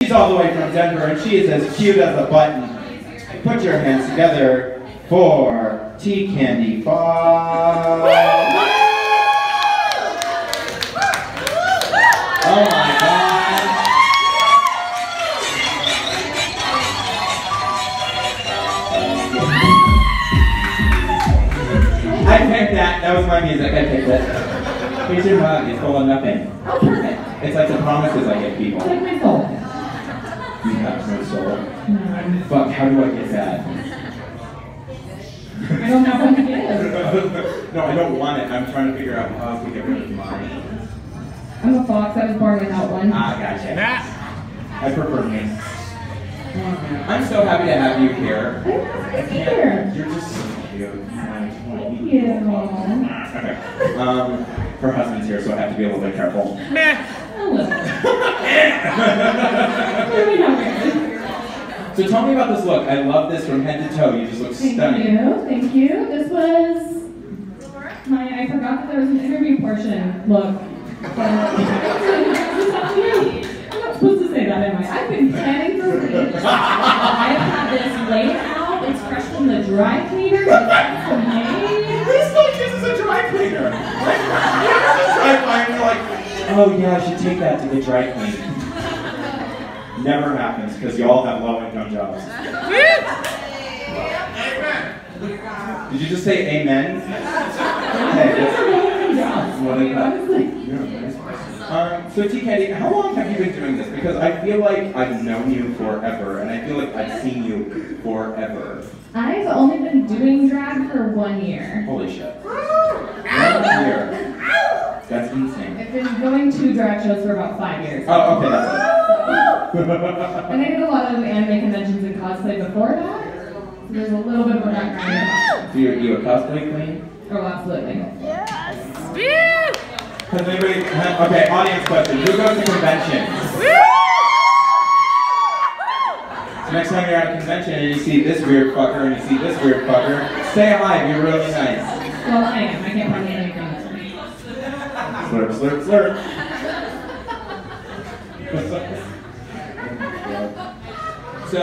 She's all the way from Denver, and she is as cute as a button. Put your hands together for Tea Candy Fox. Oh my God. I picked that. That was my music. I picked it. Here's your mug. It's full of nothing. Oh, perfect. It's like the promises I give people. Like my soul. You have no soul. No. Fuck, how do I get that? I don't have one to give. No, I don't want it. I'm trying to figure out how to get rid of mine. I'm a fox. I was born without one. Ah, gotcha. I prefer me. I'm so happy to have you here. I'm happy to be here. You're just so cute. Thank you. Okay. Her husband's here, so I have to be a little bit careful. A little. Maybe not really. So tell me about this look. I love this from head to toe. You just look stunning. Thank you. This was I forgot that there was an interview portion. Look. I'm not supposed to say that, am I? I've been planning for weeks. I have had this laid out. It's fresh from the dry cleaner. It's amazing. Who still uses a dry cleaner? You ever just dry cleaner and you're like, oh yeah, I should take that to the dry cleaner. Never happens because y'all have low-income jobs. Amen. Did you just say amen? Hey, what is that? So Tea Candy, how long have you been doing this? Because I feel like I've known you forever, and I feel like I've seen you forever. I've only been doing drag for 1 year. Holy shit. 1 year. That's insane. I've been going to drag shows for about 5 years. Oh, okay, that's it. And I did a lot of anime conventions and cosplay before that. So there's a little bit of a background in So you a cosplay queen? Oh, absolutely. Has anybody, okay, audience question. Who goes to conventions? So next time you're at a convention and you see this weird fucker and you see this weird fucker, say hi, be really nice. Well, I am. I can't find anything. Slurp, slurp, slurp. So,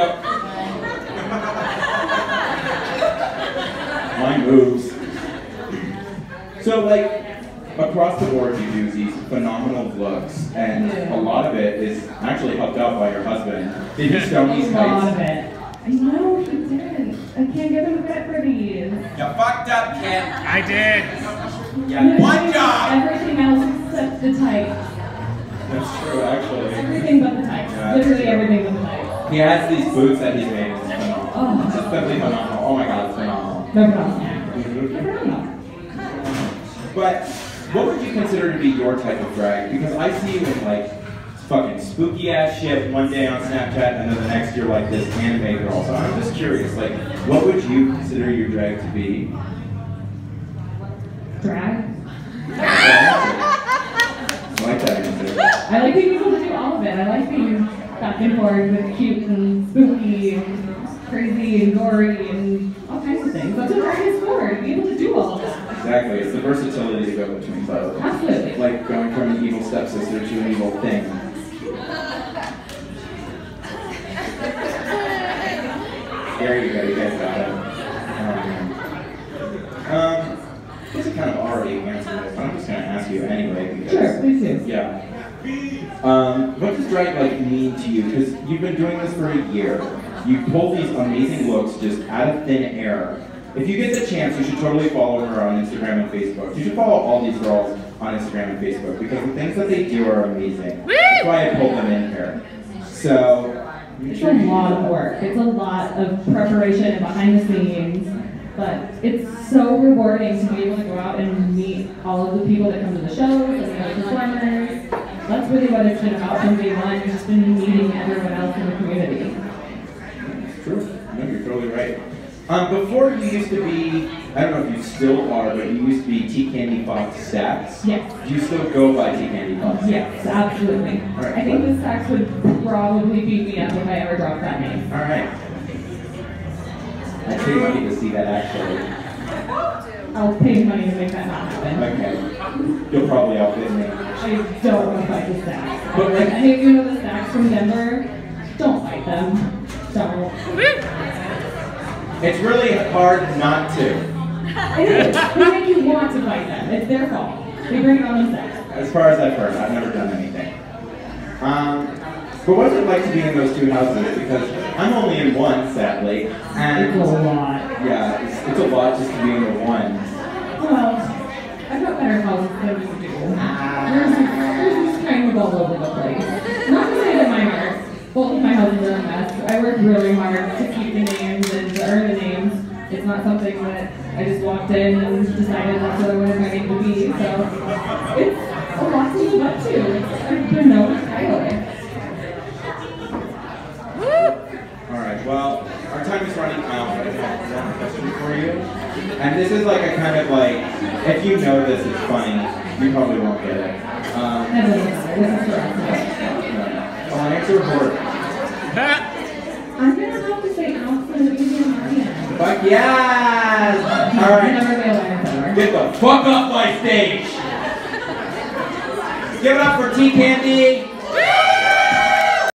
my moves. So, like, across the board, you do these phenomenal looks, and a lot of it is actually helped out by your husband. Did you stone these A lot kites? of it. I know he didn't. I can't give him credit for these. You fucked up, kid. I did. Yeah, one job. Everything else except the tights. That's true, actually. Everything but the tights. Yeah, Literally true. everything but the tights. He has these boots that he's made. It's phenomenal. Oh. It's just simply phenomenal. Oh my god, it's phenomenal. They're phenomenal. They're phenomenal. But what would you consider to be your type of drag? Because I see you in like fucking spooky ass shit one day on Snapchat, and then the next you're like this anime girl. So I'm just curious, like, what would you consider your drag to be? Drag? I like that answer. I like being able to do all of it. I like being back and forth with cute and spooky and crazy and gory and all kinds of things. That's what drag is for, to be able to do all of that. Exactly, it's the versatility to go between both. Absolutely. Like going from an evil stepsister to an evil thing. There you go, you guys got it. This is kind of already answered this, but I'm just going to ask you anyway. Because, Sure, please do. Yeah. What does drag like mean to you? Because you've been doing this for a year. You pull these amazing looks just out of thin air. If you get the chance, you should totally follow her on Instagram and Facebook. You should follow all these girls on Instagram and Facebook because the things that they do are amazing. That's why I pulled them in here. So, It's a lot of work. It's a lot of preparation and behind the scenes. But it's so rewarding to be able to go out and meet all of the people that come to the shows and the other performers. That's really what it's been about from day one. It's just been meeting everyone else in the community. it's true. No, you're totally right. Before you used to be, I don't know if you still are, but you used to be Tea Candy Fox Stacks. Yes. Do you still go by Tea Candy Fox? Yes, absolutely. All right. I think the Stacks would probably beat me up if I ever dropped that name. All right. I'd pay money to see that actually. I'll pay money to make that not happen. Okay. You'll probably outbid me. I don't want to fight the Stacks. But like, Any of you know the Stacks from Denver? don't fight them. Don't. It's really hard not to. It is. They make you want to fight them. It's their fault. They bring it on themselves. As far as I've heard, I've never done anything. But what's it like to be in those two houses? Because I'm only in one, sadly. And It's a lot. yeah, it's a lot just to be in the one. Well, I've got better houses than you do. There's just kind of all over the place. Not to say that mine are. Both of my houses are a mess. I work really hard to keep the names and to earn the names. It's not something that I just walked in and decided that's what I wanted my name to be. So it's a lot to live up to. I've been known as Tyler. Alright, well, our time is running out, but I have one question for you. And this is like a kind of like, if you know this, it's funny. You probably won't get it. That doesn't matter. This is for us. Alliance or Horde? I'm gonna have to say Alex and Louisiana Marianne. Fuck yes! Never Alright, be Alliance ever. get the fuck off my stage! Give it up for T Candy!